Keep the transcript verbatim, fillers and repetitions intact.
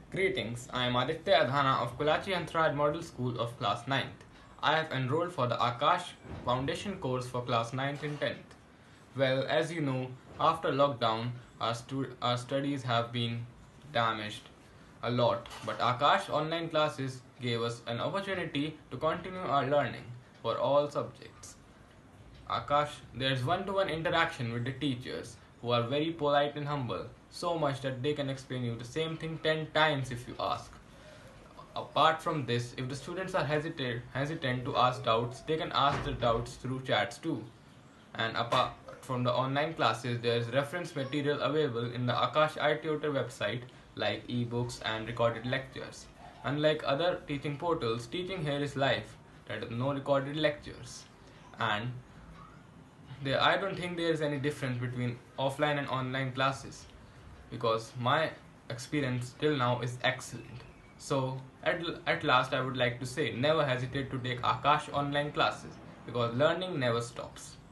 Greetings, I am Aditya Adhana of Kulachi Anthrad Model School of Class ninth. I have enrolled for the Akash Foundation course for Class ninth and tenth. Well, as you know, after lockdown, our, stu- our studies have been damaged a lot, but Akash online classes gave us an opportunity to continue our learning for all subjects. Akash, there's one to one interaction with the teachers who are very polite and humble, so much that they can explain you the same thing ten times if you ask. Apart from this, if the students are hesitant, hesitant to ask doubts, they can ask the doubts through chats too. And apart from the online classes, there is reference material available in the Akash iTutor website like ebooks and recorded lectures. Unlike other teaching portals, teaching here is live, there are no recorded lectures. And there, I don't think there is any difference between offline and online classes because my experience till now is excellent. So, at, at last, I would like to say never hesitate to take Akash online classes because learning never stops.